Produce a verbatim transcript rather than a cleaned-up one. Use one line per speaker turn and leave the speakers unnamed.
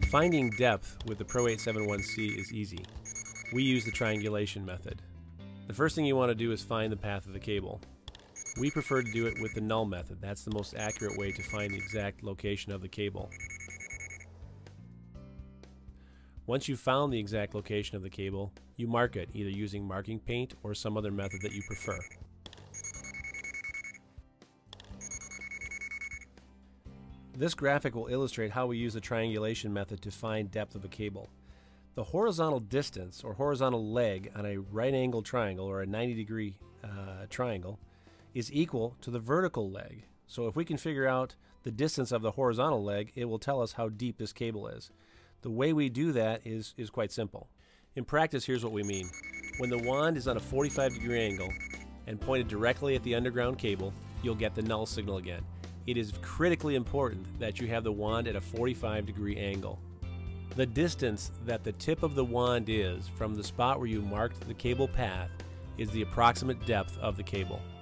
Finding depth with the Pro eight seventy-one C is easy. We use the triangulation method. The first thing you want to do is find the path of the cable. We prefer to do it with the null method. That's the most accurate way to find the exact location of the cable. Once you've found the exact location of the cable, you mark it, either using marking paint or some other method that you prefer. This graphic will illustrate how we use the triangulation method to find depth of a cable. The horizontal distance, or horizontal leg, on a right angle triangle or a ninety degree uh, triangle is equal to the vertical leg. So if we can figure out the distance of the horizontal leg, it will tell us how deep this cable is. The way we do that is, is quite simple. In practice, here's what we mean. When the wand is on a forty-five degree angle and pointed directly at the underground cable, you'll get the null signal again. It is critically important that you have the wand at a forty-five degree angle. The distance that the tip of the wand is from the spot where you marked the cable path is the approximate depth of the cable.